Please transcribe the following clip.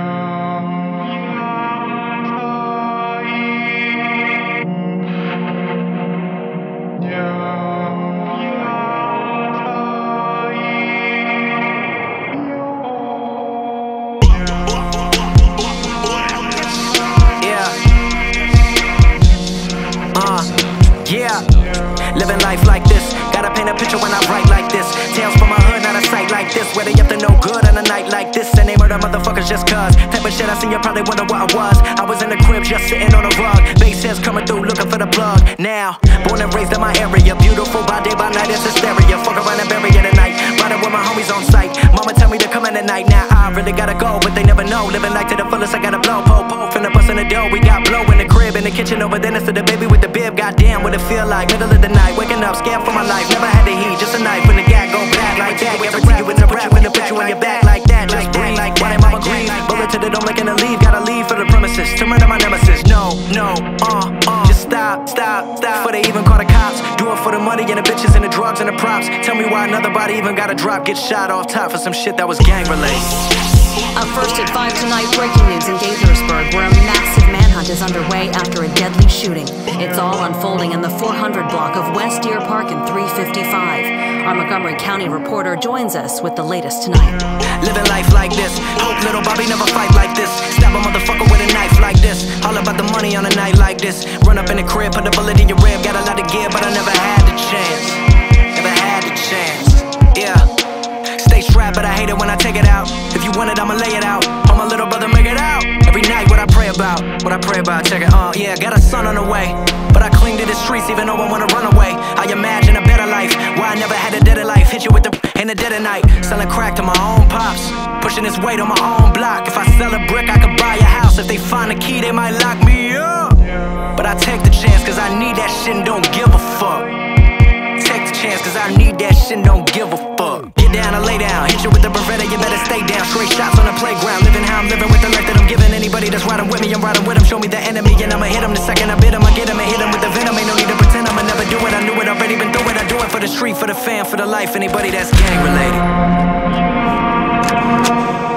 Yeah, living life like this. Gotta paint a picture when I write like this. Tales from my hood, not a sight like this. Where they up to no good on a night like this. And they murder motherfuckers just cuz. Type of shit I seen, you probably wonder what I was. I was in the crib just sitting on a rug. Bass heads coming through looking for the plug. Now, born and raised in my area. Beautiful by day, by night, it's hysteria. Fuck around and bury it at night. Riding with my homies on sight. Mama tell me to come in at night. Now I really gotta go, but they never know. Living life to the fullest, I gotta blow. Po, finna bust in the dough. We got blow in the crib, in the kitchen over there next to the baby with the bib. Goddamn, what it feel like. Middle of the night, waking up, scared for my life. Never had the heat, just a knife when the gat go black like that. Guarantee you with the rap, when the put you on your back like that. Just breathe, like why they mama grieve. Bullet to the dome, like in the leave. Gotta leave for the premises to murder my nemesis. No, just stop. Before they even call the cops. Do it for the money and the bitches and the drugs and the props. Tell me why another body even got a drop. Get shot off top for some shit that was gang related. Up first at 5 tonight, breaking news in Gaithersburg, where a massive manhunt is underway after a deadly shooting. It's all unfolding in the 400 block of West Deer Park and 355. Our Montgomery County reporter joins us with the latest tonight. Living life like this. Hope little Bobby never fight like this. Stab a motherfucker with a knife like this. All about the money on a night like this. Run up in the crib, put a bullet in your rib. Got a lot of gear, but I never had the chance. Never had the chance. Yeah. Stay strapped, but I hate it when I take it out. If you want it, I'ma lay it out. Oh, my little brother, make it out. Every night, what I pray about, check it. Yeah, got a son on the way, but I cling to the streets even though I wanna run away. I imagine a better life, where I never had a dead of life. Hit you with the in the dead of night, selling crack to my own pops, pushing this weight on my own block. If I sell a brick, I could buy a house. If they find a key, they might lock me up. But I take the chance, cause I need that shit and don't give a fuck. Take the chance, cause I need that shit and don't give a fuck. Get down or lay down, hit you with the Beretta, you better stay down. Straight shots on the playground, living how I'm living with the life that I'm giving. Anybody that's riding with me, I'm riding with them. Show me the enemy and I'ma hit them the second I bid them. I get them and hit them with the venom. Ain't no need to pretend I'ma never do it. I knew it, already been through it. I do it for the street, for the fam, for the life. Anybody that's gang related.